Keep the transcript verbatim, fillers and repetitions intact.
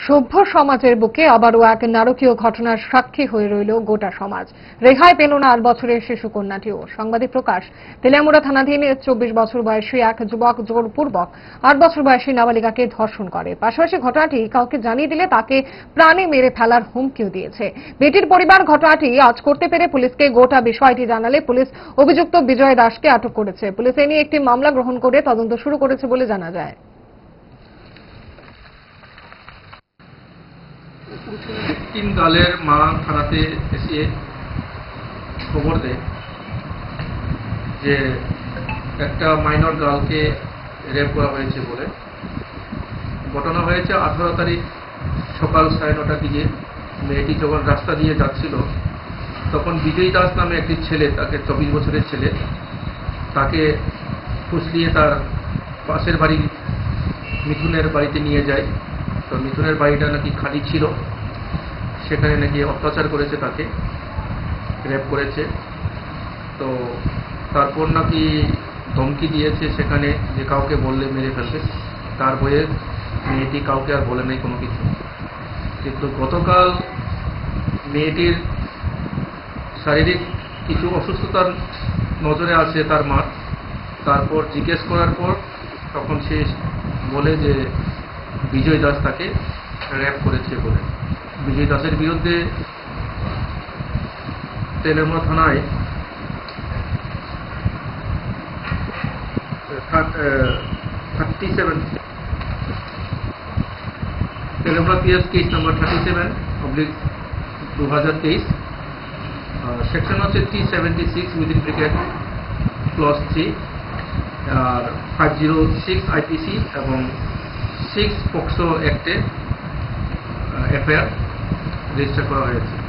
সভ্য সমাজের বুকে আবারও এক নারকীয় ঘটনার সাক্ষী হয়ে রইল গোটা সমাজ। রেহাই পেল না আট বছরের শিশু কন্যাটিও। সাংবাদিক প্রকাশ, তেলিয়ামুড়া থানাধীন চব্বিশ বছর বয়সী এক যুবক জোরপূর্বক আট বছর বয়সী নাবালিকাকে ধর্ষণ করে। পাশাপাশি ঘটনাটি কাউকে জানিয়ে দিলে তাকে প্রাণে মেরে ফেলার হুমকিও দিয়েছে। বেটির পরিবার ঘটনাটি আজ করতে পেরে পুলিশকে গোটা বিষয়টি জানালে পুলিশ অভিযুক্ত বিজয় দাসকে আটক করেছে। পুলিশ এ নিয়ে একটি মামলা গ্রহণ করে তদন্ত শুরু করেছে বলে জানা যায়। তিন গালের মা থানাতে এসে খবর দেয় যে একটা মাইনর গার্লকে রেপ করা হয়েছে বলে। ঘটনা হয়েছে আঠারো তারিখ সকাল সাড়ে নটার দিকে। মেয়েটি যখন রাস্তা দিয়ে যাচ্ছিল তখন বিজয় দাস নামে একটি ছেলে, তাকে চব্বিশ বছরের ছেলে, তাকে ফুসলিয়ে তার পাশের বাড়ি মিথুনের বাড়িতে নিয়ে যায়। তো মিথুনের বাড়িটা নাকি খালি ছিল, সেখানে নাকি অত্যাচার করেছে, তাকে রেপ করেছে। তো তারপর নাকি ধমকি দিয়েছে সেখানে যে কাউকে বললে মেরে ফেলবে। তার বইয়ে মেয়েটি কাউকে আর বলে নাই কোনো কিছু। কিন্তু গতকাল মেয়েটির শারীরিক কিছু অসুস্থতার নজরে আসে তার মা। তারপর জিজ্ঞেস করার পর তখন সে বলে যে বিজয় দাস তাকে র্যাপ করেছে বলে। বিজয় দাসের বিরুদ্ধে তেলিয়ামুড়া থানায় thirty seven Teliamura PS case number thirty seven oblique দু হাজার তেইশ সেকশন হচ্ছে three seventy six within bracket clause three আর ফাইভ জিরো সিক্স আইপিসি এবং সিক্স পক্সো অ্যাক্টে এফআইআর রেজিস্টার করা হয়েছে।